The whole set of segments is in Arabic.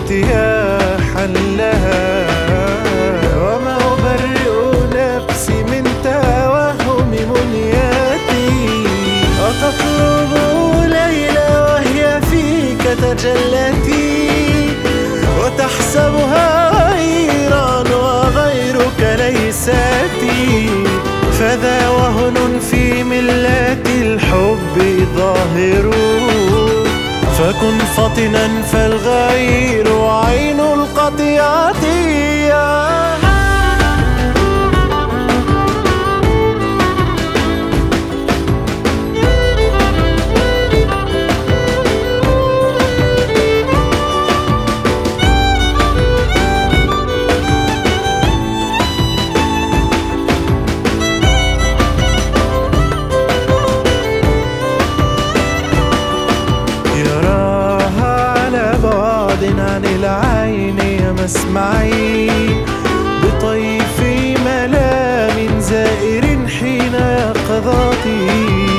ارتياحا لها، وما أبرئ نفسي من توهم منياتي. أتطلب ليلى وهي فيك تجلتي، وتحسبها غيرا وغيرك ليساتي. فذا وهن في ملات الحب ظاهر، فكن فطنا فالغير عين القطيعة. عن العين يا مسمعي، بطيف ملام زائر حين يقظتي،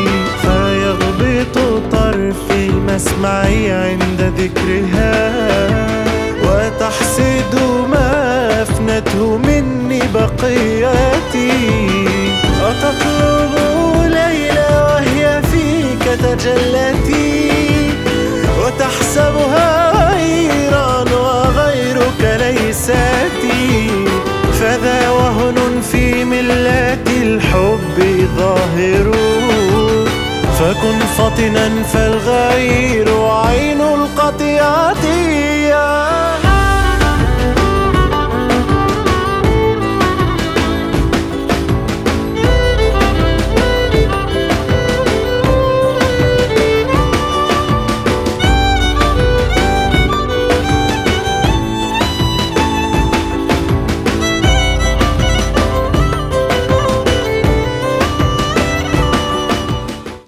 فيغبط طرفي المسمعي عند ذكرها، وتحسد ما أفنته مني بقياتي. أتطلب ليلى وهي فيك تجلتي، وتحسبها غيرا وغيرك ليساتي. فذا وهن في ملات الحب ظاهر، فكن فطنا فالغير